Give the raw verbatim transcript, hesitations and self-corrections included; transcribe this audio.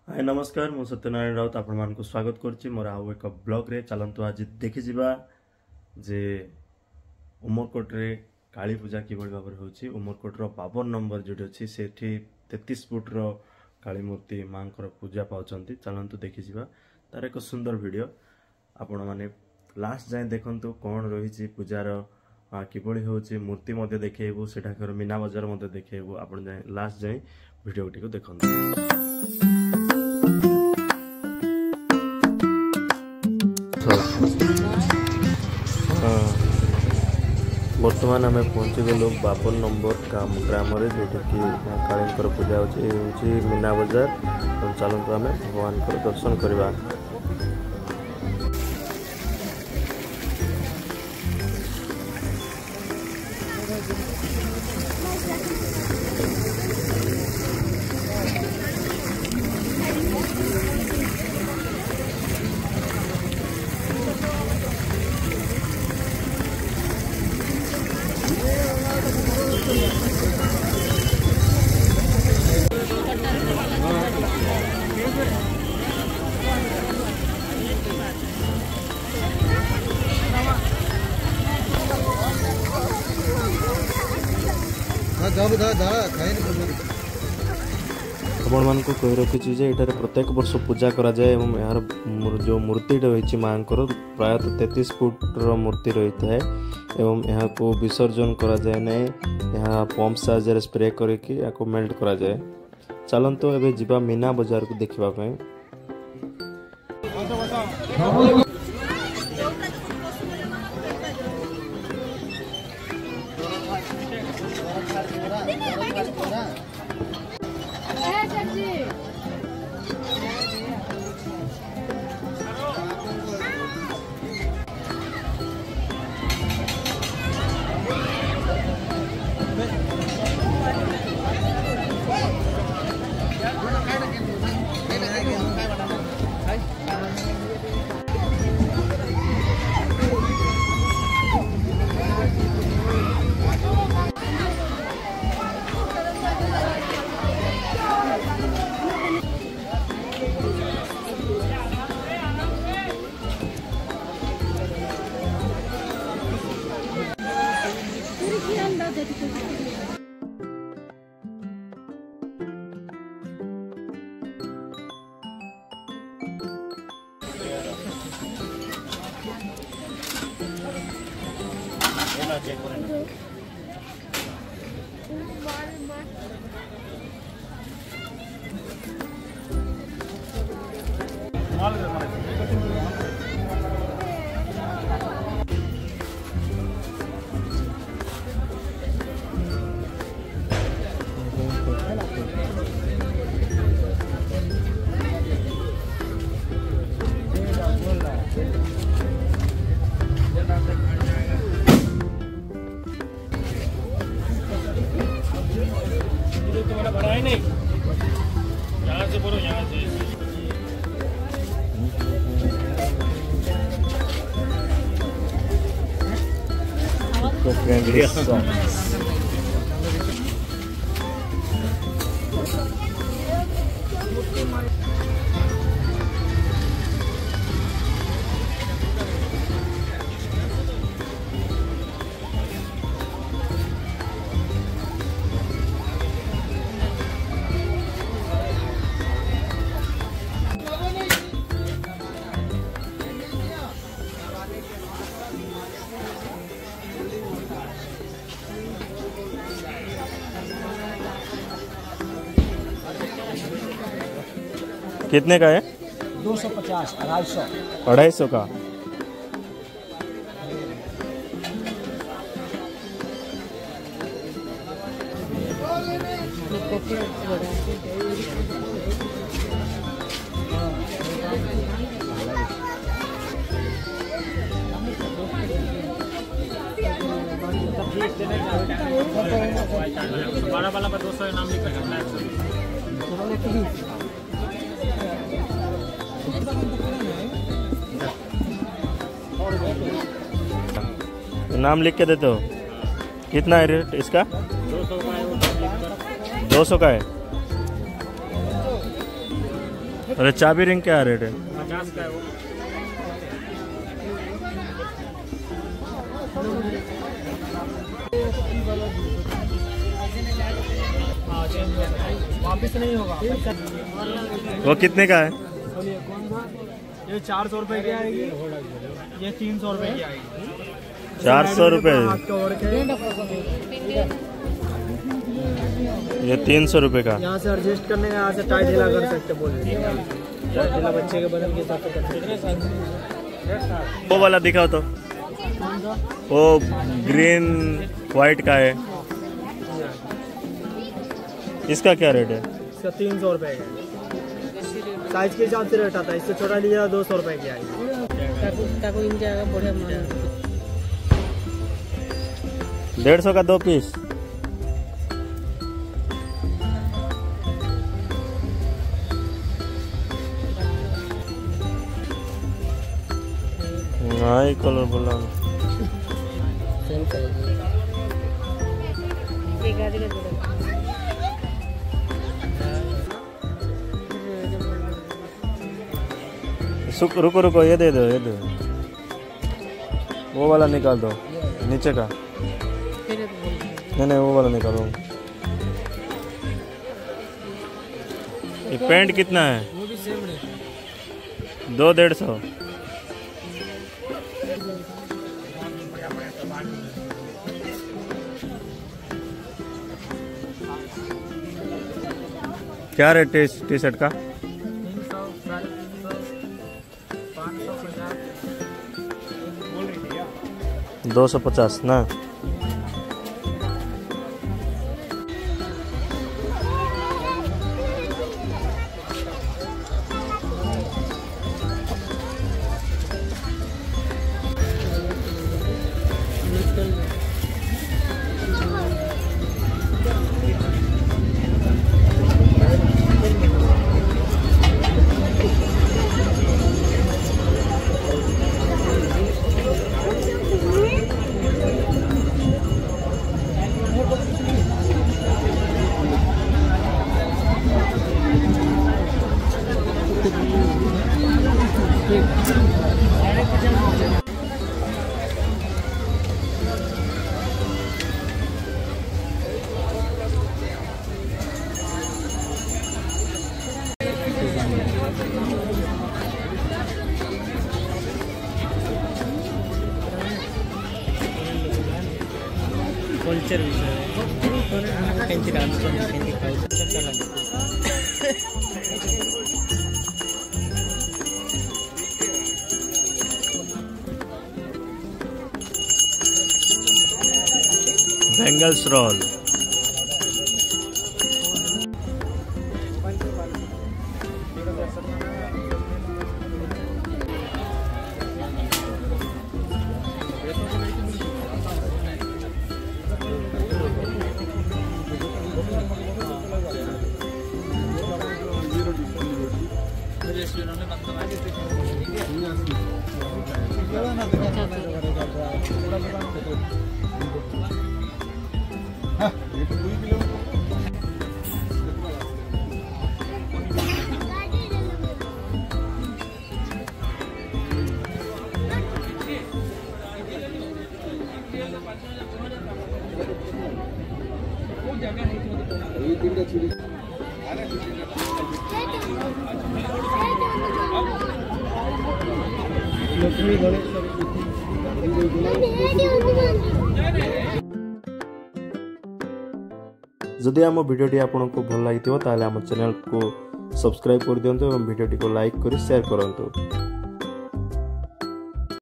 हाय नमस्कार मु सत्यनारायण राउत आपण मान को स्वागत करछि मोर आउ एक ब्लॉग रे। चलंतु आज देखि जिबा जे उमरकोट रे काली पूजा किबळ भाबर होछि। उमरकोट रो बावन नंबर जोडी अछि सेठी तैंतीस फुट रो काली मूर्ति मांकर पूजा पाउचंती। चलंतु देखि जिबा तार एक सुंदर वीडियो आपण माने लास्ट जाय देखंतु कोन रहिछि पूजार किबळी होछि। मूर्ति मध्ये देखेबो सेठा कर मीना बाजार मध्ये देखेबो। आपण जाय लास्ट जाय वीडियो टिको देखंतु। बर्तमान आम पहुँची गलु बावन नंबर ग्राम जो कि काली पूजा होची मीना बजार। चलते आम भगवान दर्शन करवा। आपण मान को कह रखी जे एटारे प्रत्येक वर्ष पूजा करा जाए एवं यार जो मूर्ति रही माँ प्रायः तैंतीस फुट रो मूर्ति रही है एवं यहाँ को विसर्जन करा जाए ना। यहाँ पंप साहाय्य स्प्रे करके या मेल्ट करा जाए। चलंतु एबे जिबा मीना बाजार को देखिबा पय। कितने का है? दो सौ पचास, अढ़ाई सौ अढ़ाई सौ का। बारह वाला पर दो सौ नाम लिखा है। नाम लिख के देते हो। कितना है रेट इसका? दो सौ का है। अरे चाबी रिंग क्या रेट है? पचास का है वो। हाँ, चेंज हो गया। वापिस नहीं होगा। वो कितने का है? बोलिए कौन सा? ये चार सौ रुपए की आएगी, ये तीन सौ रुपए की आएगी। चार सौ रुपये, हाथ का वर्क है। ये तीन सौ रुपये का। यहाँ से एडजस्ट करने का, यहाँ से टाइट ढीला कर सकते बोले। टाइट ढीला बच्चे के बदन के हिसाब से कर सकते। वो वाला दिखाओ तो, वो ग्रीन व्हाइट का है, इसका क्या रेट है? इसका तीन सौ रुपए का साइज के हिसाब से रेट आता है। इससे छोटा लिया दो सौ रुपए की आएगी। डेढ़ सौ का दो पीस। हाँ, कलर बोला रुको रुको, ये दे दो, ये दो, वो वाला निकाल दो नीचे का। नहीं नहीं, वो वाला निकालो। ये पैंट कितना है? वो भी सेम है, दो डेढ़ सौ। क्या रेट है इस टी शर्ट का? तीन सौ साढ़े तीन सौ पाँच सौ पचास बोल रही क्या? दो सौ पचास ना। कल्चर विषय डान्स बेंगल्स रोल। जदि आम भिडियोटी आपको भल लगी ताले आम चैनल को सब्सक्राइब कर दिंतु और भिडियोटी को लाइक कर शेयर करंतु।